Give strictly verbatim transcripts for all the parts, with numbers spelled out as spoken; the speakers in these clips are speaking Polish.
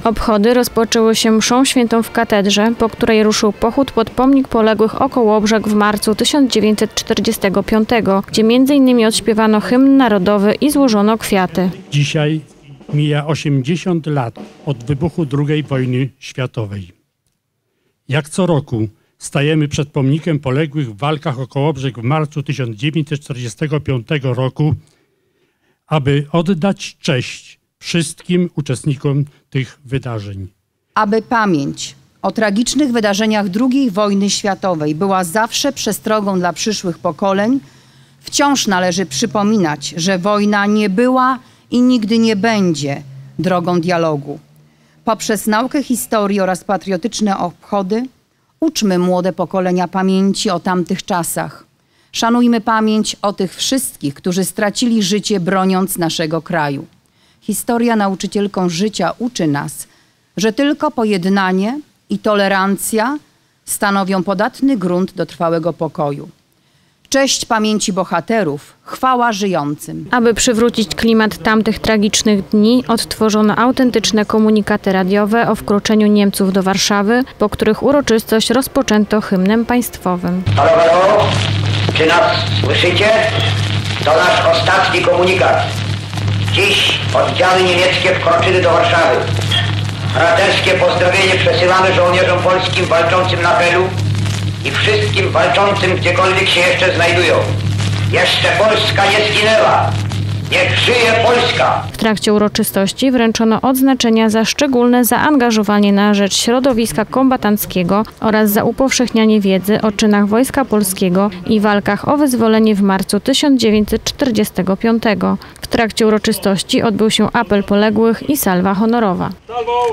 Obchody rozpoczęły się mszą świętą w katedrze, po której ruszył pochód pod pomnik poległych o Kołobrzeg w marcu tysiąc dziewięćset czterdziestego piątego, gdzie między innymi odśpiewano hymn narodowy i złożono kwiaty. Dzisiaj mija osiemdziesiąt lat od wybuchu drugiej wojny światowej. Jak co roku stajemy przed pomnikiem poległych w walkach o Kołobrzeg w marcu tysiąc dziewięćset czterdziestego piątego roku, aby oddać cześć wszystkim uczestnikom tych wydarzeń. Aby pamięć o tragicznych wydarzeniach drugiej wojny światowej była zawsze przestrogą dla przyszłych pokoleń, wciąż należy przypominać, że wojna nie była i nigdy nie będzie drogą dialogu. Poprzez naukę historii oraz patriotyczne obchody uczmy młode pokolenia pamięci o tamtych czasach. Szanujmy pamięć o tych wszystkich, którzy stracili życie broniąc naszego kraju. Historia nauczycielką życia uczy nas, że tylko pojednanie i tolerancja stanowią podatny grunt do trwałego pokoju. Cześć pamięci bohaterów, chwała żyjącym. Aby przywrócić klimat tamtych tragicznych dni, odtworzono autentyczne komunikaty radiowe o wkroczeniu Niemców do Warszawy, po których uroczystość rozpoczęto hymnem państwowym. Halo, halo, czy nas słyszycie? To nasz ostatni komunikat. Dziś oddziały niemieckie wkroczyły do Warszawy. Braterskie pozdrowienie przesyłamy żołnierzom polskim walczącym na Helu i wszystkim walczącym gdziekolwiek się jeszcze znajdują. Jeszcze Polska nie zginęła. Niech żyje Polska! W trakcie uroczystości wręczono odznaczenia za szczególne zaangażowanie na rzecz środowiska kombatanckiego oraz za upowszechnianie wiedzy o czynach Wojska Polskiego i walkach o wyzwolenie w marcu tysiąc dziewięćset czterdziestego piątego. W trakcie uroczystości odbył się apel poległych i salwa honorowa. Salwo!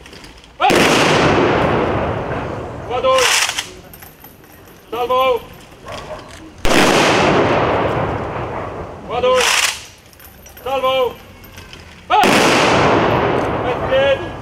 Ładuj! Salwo! Ładuj! Salvo! Bezpiecz!